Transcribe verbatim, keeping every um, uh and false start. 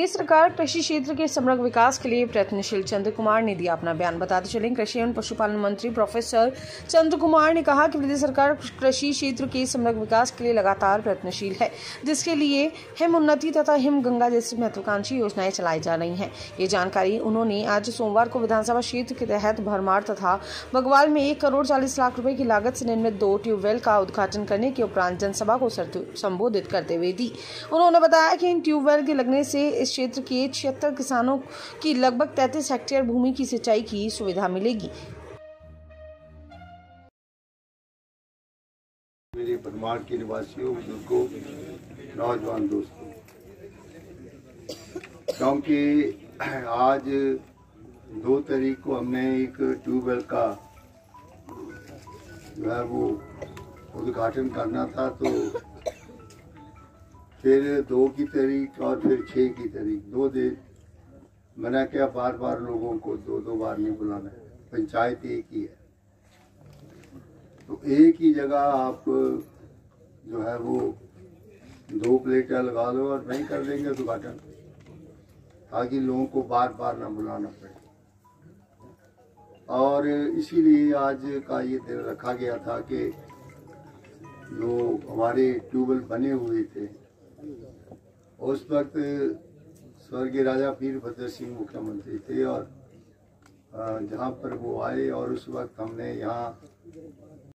प्रदेश सरकार कृषि क्षेत्र के समग्र विकास के लिए प्रयत्नशील। चंद्र कुमार ने दिया अपना बयान। बताते चलें, कृषि एवं पशुपालन मंत्री प्रोफेसर चंद्र कुमार ने कहा कि प्रदेश सरकार कृषि क्षेत्र के समग्र विकास के लिए लगातार प्रयत्नशील है, जिसके लिए हिम उन्नति तथा हिम गंगा जैसी महत्वाकांक्षी योजनाएं चलाई जा रही हैं। ये जानकारी उन्होंने आज सोमवार को विधानसभा क्षेत्र के तहत भरमार तथा बगवाल में एक करोड़ चालीस लाख रुपए की लागत से निर्मित दो ट्यूबवेल का उद्घाटन करने के उपरांत जनसभा को संबोधित करते हुए दी। उन्होंने बताया कि इन ट्यूबवेल के लगने से इस क्षेत्र के छिहत्तर किसानों की लगभग तैंतीस हेक्टेयर भूमि की सिंचाई की सुविधा मिलेगी। मेरे भरमार के निवासियों, बुजुर्गों, नौजवान दोस्तों, क्योंकि आज दो तारीख को हमने एक ट्यूबवेल का जो है वो उद्घाटन करना था, तो फिर दो की तारीख और फिर छः की तारीख, दो दिन मैंने क्या बार बार लोगों को दो दो बार नहीं बुलाना है, पंचायत एक ही है, तो एक ही जगह आप जो है वो दो प्लेटें लगा लो और नहीं कर देंगे उद्घाटन, ताकि लोगों को बार बार ना बुलाना पड़े। और इसीलिए आज का ये दिन रखा गया था कि जो हमारे ट्यूबवेल बने हुए थे, उस वक्त स्वर्गीय राजा वीरभद्र सिंह मुख्यमंत्री थे और जहाँ पर वो आए और उस वक्त हमने यहाँ